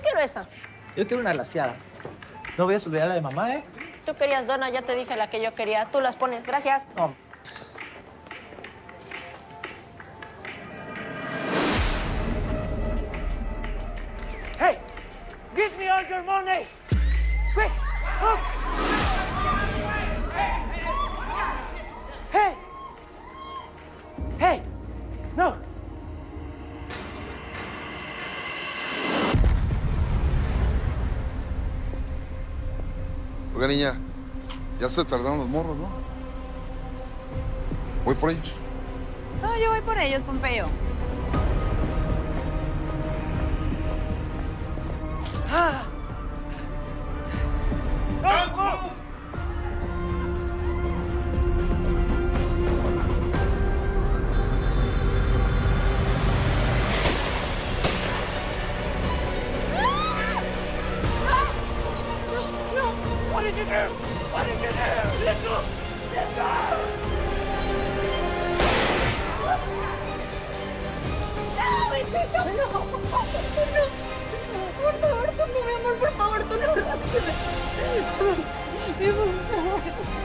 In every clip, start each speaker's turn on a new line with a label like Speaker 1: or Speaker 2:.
Speaker 1: quiero esta.
Speaker 2: Yo quiero una glaseada. No voy a olvidar la de mamá, ¿eh?
Speaker 1: Tú querías dona, ya te dije la que yo quería. Tú las pones, gracias.
Speaker 2: No.
Speaker 3: Hey, give me all your money. Quick, up. Hey, hey, no.
Speaker 4: Oiga, niña, ya se tardaron los morros, ¿no? Voy por ellos.
Speaker 5: No, yo voy por ellos, Pompeyo.
Speaker 3: Ah.
Speaker 4: Don't move!
Speaker 3: What did you do? What did you do? Let go! Let go!
Speaker 5: ¡No, Betito, no! ¡No! Por favor, tú no, mi amor, por favor, tú no. Por favor.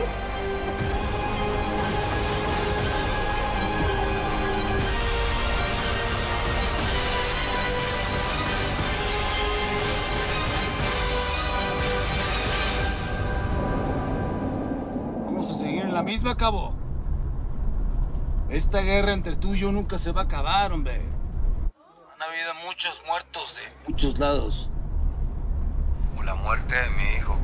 Speaker 6: Vamos a seguir en la misma, cabo. Esta guerra entre tú y yo nunca se va a acabar, hombre. Han habido muchos muertos de muchos lados.
Speaker 7: Como la muerte de mi hijo.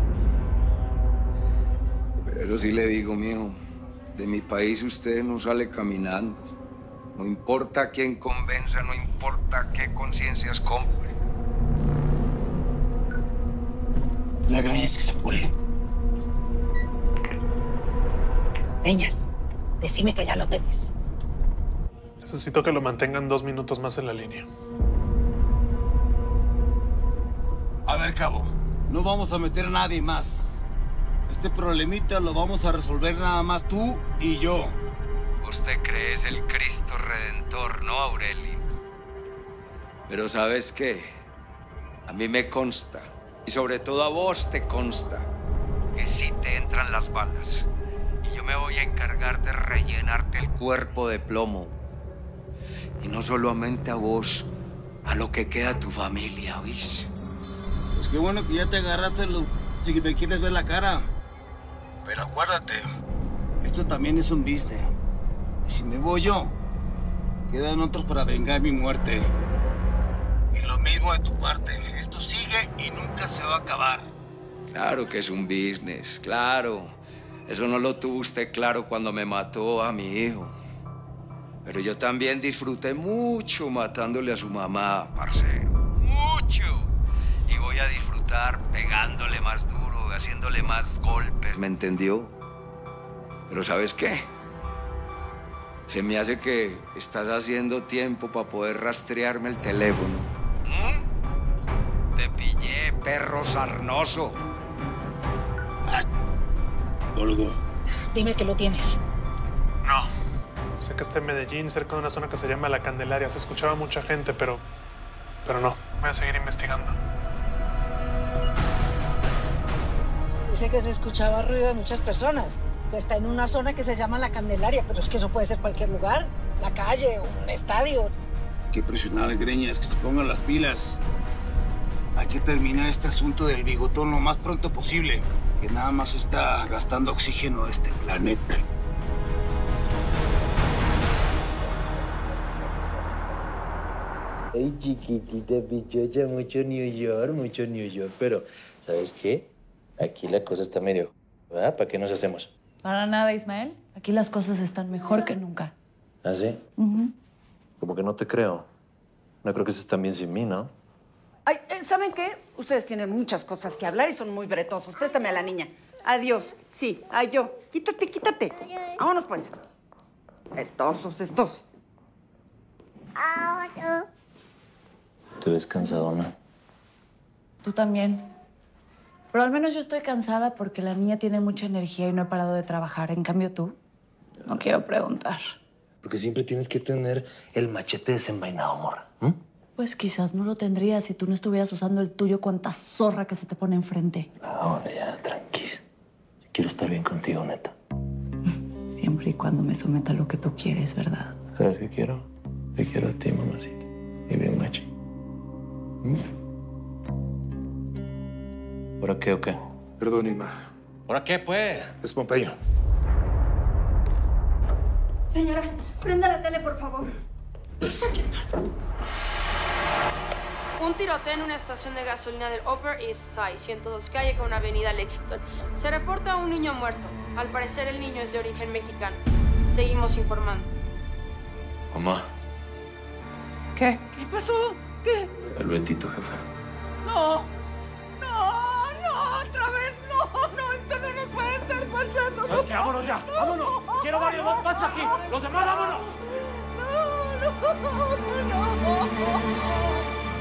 Speaker 7: Pero sí le digo, mijo, de mi país usted no sale caminando. No importa quién convenza, no importa qué conciencias compre.
Speaker 6: La graña es que se apure.
Speaker 5: Peñas, decime que ya lo tenés.
Speaker 8: Necesito que lo mantengan 2 minutos más en la línea.
Speaker 6: A ver, cabo, no vamos a meter a nadie más. Este problemita lo vamos a resolver nada más tú y yo.
Speaker 7: Usted cree es el Cristo Redentor, ¿no, Aurelio? Pero ¿sabes qué? A mí me consta, y sobre todo a vos te consta, que sí te entran las balas. Y yo me voy a encargar de rellenarte el cuerpo de plomo. Y no solamente a vos, a lo que queda de tu familia, ¿oís?
Speaker 6: Pues qué bueno que ya te agarraste si me quieres ver la cara. Pero acuérdate, esto también es un business. Y si me voy yo, quedan otros para vengar mi muerte. Y lo mismo de tu parte. Esto sigue y nunca se va a acabar.
Speaker 7: Claro que es un business, claro. Eso no lo tuvo usted claro cuando me mató a mi hijo. Pero yo también disfruté mucho matándole a su mamá, parcero. Mucho. Y voy a disfrutar pegándole más duro, haciéndole más golpes, ¿me entendió? Pero ¿sabes qué? Se me hace que estás haciendo tiempo para poder rastrearme el teléfono. Te pillé, perro sarnoso.
Speaker 6: Colgo.
Speaker 5: Dime que lo tienes.
Speaker 8: No. Sé que está en Medellín, cerca de una zona que se llama La Candelaria. Se escuchaba mucha gente, pero no. Voy a seguir investigando.
Speaker 5: Dice que se escuchaba ruido de muchas personas. Que está en una zona que se llama La Candelaria, pero es que eso puede ser cualquier lugar. La calle, un estadio.
Speaker 6: Hay que presionar a Greñas que se pongan las pilas. Hay que terminar este asunto del bigotón lo más pronto posible. Que nada más está gastando oxígeno a este planeta.
Speaker 2: Ay, chiquitita, pichocha, mucho New York. Pero, ¿sabes qué? Aquí la cosa está medio... ¿Verdad? ¿Para qué nos hacemos?
Speaker 9: Para nada, Ismael. Aquí las cosas están mejor que nunca.
Speaker 2: ¿Ah, sí? Como que no te creo. No creo que estés tan bien sin mí, ¿no?
Speaker 10: Ay, ¿saben qué? Ustedes tienen muchas cosas que hablar y son muy bretosos. Préstame a la niña. Adiós. Sí, ay, yo. Quítate, quítate. Vámonos, pues. Bretosos estos.
Speaker 2: Te ves cansadona.
Speaker 9: Tú también. Pero al menos yo estoy cansada porque la niña tiene mucha energía y no he parado de trabajar. En cambio, tú, no quiero preguntar.
Speaker 2: Porque siempre tienes que tener el machete desenvainado, amor.
Speaker 9: Pues quizás no lo tendrías si tú no estuvieras usando el tuyo cuanta zorra que se te pone enfrente.
Speaker 2: Ahora ya, tranquila. Quiero estar bien contigo, neta.
Speaker 9: Siempre y cuando me someta a lo que tú quieres, ¿verdad?
Speaker 2: ¿Sabes qué quiero? Te quiero a ti, mamacita. Y bien machi. ¿Ahora qué o qué?
Speaker 11: Perdón, Ima.
Speaker 2: ¿Ahora qué, pues?
Speaker 11: Es Pompeyo.
Speaker 10: Señora, prenda la tele, por favor. ¿Qué pasa?
Speaker 1: Un tiroteo en una estación de gasolina del Upper East Side, 102 calle con avenida Lexington. Se reporta a un niño muerto. Al parecer el niño es de origen mexicano. Seguimos informando.
Speaker 2: Mamá,
Speaker 10: ¿Qué? ¿Qué pasó? ¿Qué?
Speaker 2: el Betito, jefe.
Speaker 10: No, otra vez no, esto no nos puede estar pasando.
Speaker 3: ¿Sabes qué? ¡Vámonos ya! ¡Vámonos! Quiero varios más aquí. Los demás, vámonos.
Speaker 10: No.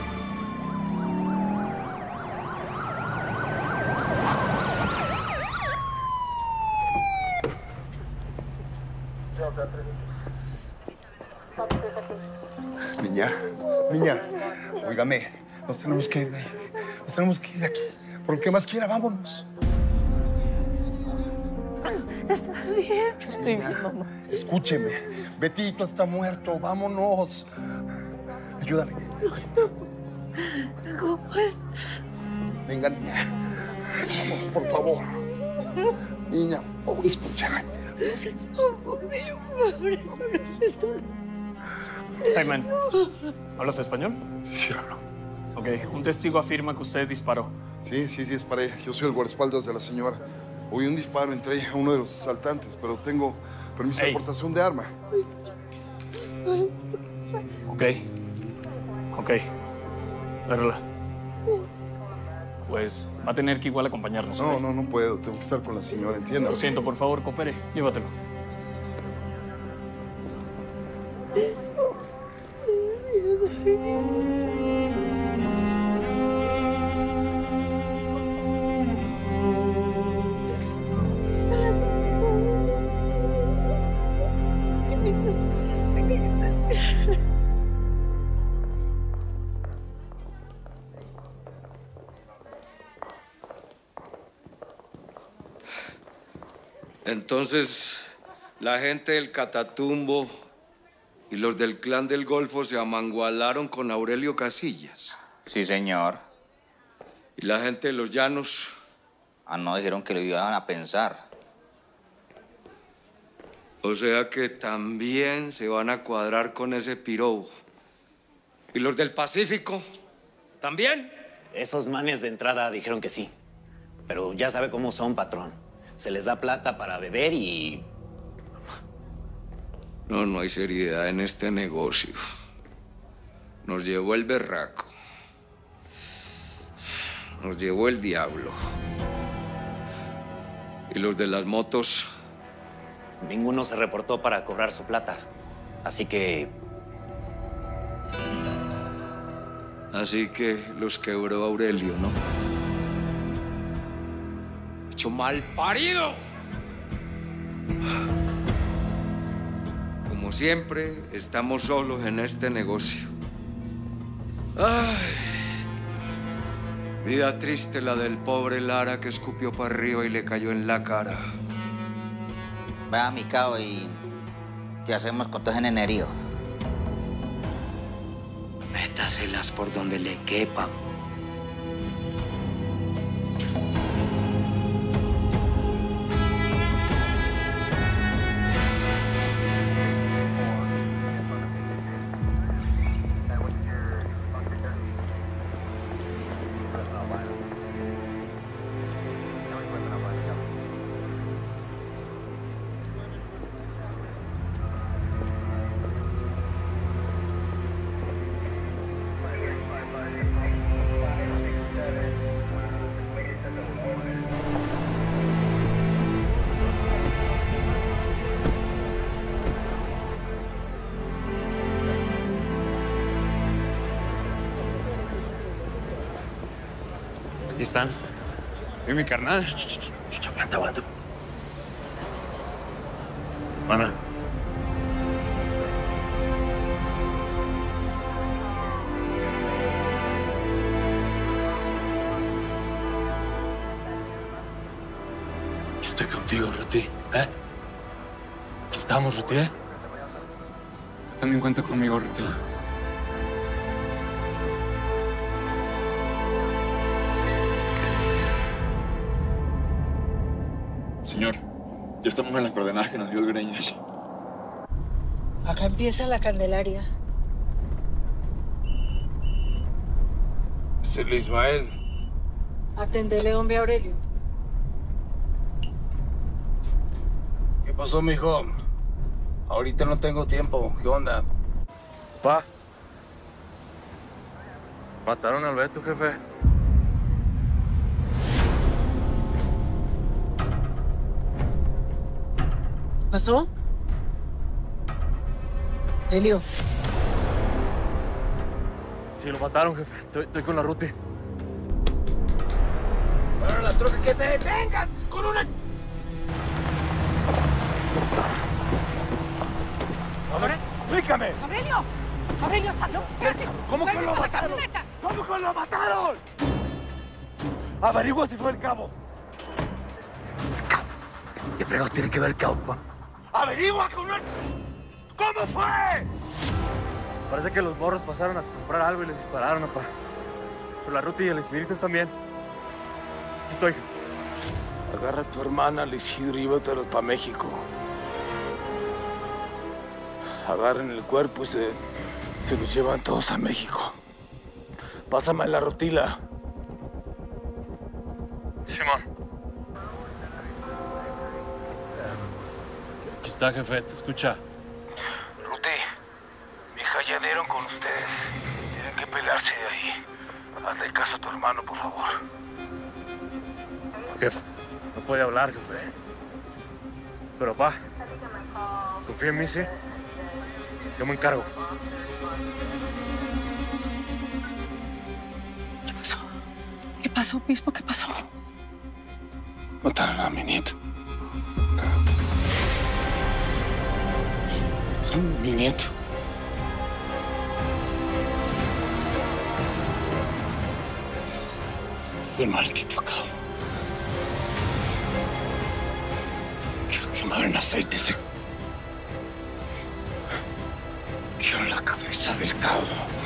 Speaker 4: Niña, óigame, nos tenemos que ir de ahí. Nos tenemos que ir de aquí. Por lo que más quiera, vámonos.
Speaker 10: ¿Estás bien?
Speaker 9: Yo estoy bien, mamá.
Speaker 4: Escúcheme, Betito está muerto, vámonos. Ayúdame.
Speaker 10: ¿Cómo es?
Speaker 4: Venga, niña. Vamos, por favor. Niña, por favor, escúchame.
Speaker 12: Taiman, ¿hablas español?
Speaker 4: Sí, hablo.
Speaker 12: Ok, un testigo afirma que usted disparó.
Speaker 4: Sí, disparé. Yo soy el guardaespaldas de la señora. Oí un disparo, entré a uno de los asaltantes, pero tengo permiso de portación de arma.
Speaker 12: Ok. Verla. Pues va a tener que igual acompañarnos. ¿ok?
Speaker 4: No puedo. Tengo que estar con la señora, entienda.
Speaker 12: Lo siento, por favor, coopere. Llévatelo.
Speaker 7: Entonces, la gente del Catatumbo y los del Clan del Golfo se amangualaron con Aurelio Casillas.
Speaker 13: Sí, señor.
Speaker 7: ¿Y la gente de los Llanos?
Speaker 13: No, dijeron que lo iban a pensar.
Speaker 7: O sea que también se van a cuadrar con ese pirobo. ¿Y los del Pacífico? ¿También?
Speaker 14: Esos manes de entrada dijeron que sí. Pero ya sabe cómo son, patrón. Se les da plata para beber y...
Speaker 7: No hay seriedad en este negocio. Nos llevó el berraco. Nos llevó el diablo. ¿Y los de las motos?
Speaker 14: Ninguno se reportó para cobrar su plata. Así que
Speaker 7: los quebró Aurelio, ¿no? ¡Hecho mal parido! Como siempre, estamos solos en este negocio. ¡Ay! Vida triste la del pobre Lara que escupió para arriba y le cayó en la cara.
Speaker 13: Vea, mi cao, ¿y qué hacemos con todo ese nenerío?
Speaker 7: Métaselas por donde le quepan.
Speaker 12: Ahí están. ¿Y mi carnal?
Speaker 2: Aguanta. Mana.
Speaker 12: contigo, Ruti, ¿eh? Aquí estamos, Ruti, ¿eh? También cuenta conmigo, Ruti.
Speaker 11: Señor, ya estamos en las coordenadas que nos dio el Greñas.
Speaker 5: Acá empieza la Candelaria.
Speaker 6: Es el Ismael.
Speaker 5: Atendele, hombre Aurelio.
Speaker 6: ¿Qué pasó, mijo? Ahorita no tengo tiempo. ¿Qué onda?
Speaker 15: Pa. Mataron al Beto, jefe.
Speaker 5: ¿Qué pasó? Elio.
Speaker 15: Sí, lo mataron, jefe. Estoy con la Ruti.
Speaker 6: ¡Para la troca, que te detengas! ¡Con una...
Speaker 3: ¡Explícame!
Speaker 5: ¡Aurelio! ¡Aurelio, está loco! ¿Qué haces?
Speaker 3: ¿Cómo que lo
Speaker 5: ¡Muévete a la
Speaker 3: mataron?
Speaker 5: camioneta!
Speaker 3: ¿Cómo que lo mataron? Averigua si fue el cabo.
Speaker 6: ¿Qué fregados tiene que ver el cabo, pa?
Speaker 3: ¡Averigua con una... ¿Cómo fue?
Speaker 15: Parece que los morros pasaron a comprar algo y les dispararon, papá. Pero la Ruti y el Isidrito también. Aquí estoy.
Speaker 6: Agarra a tu hermana, al Isidro, y llévatelos para México. Agarren el cuerpo y se los llevan todos a México. Pásame la rutila.
Speaker 15: Simón. Aquí está, jefe. Te escucha.
Speaker 6: Ruti, mi hija ya dieron con ustedes. Tienen que pelearse de ahí. Hazle caso a tu hermano, por favor.
Speaker 15: Jefe, no puede hablar, jefe. Pero, pa, confía en mí, ¿sí? Yo me encargo.
Speaker 5: ¿Qué pasó? ¿Qué pasó, obispo? ¿Qué pasó?
Speaker 6: Mataron a mi nieto. Mataron a mi nieto. Fue el maldito cabo. Quiero quemar en aceite ese... Quiero la cabeza del cabo.